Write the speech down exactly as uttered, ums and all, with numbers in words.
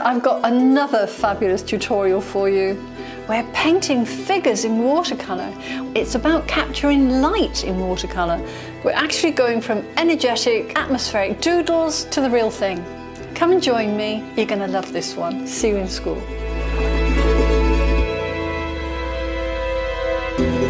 I've got another fabulous tutorial for you. We're painting figures in watercolour. It's about capturing light in watercolour. We're actually going from energetic, atmospheric doodles to the real thing. Come and join me. You're going to love this one. See you in school.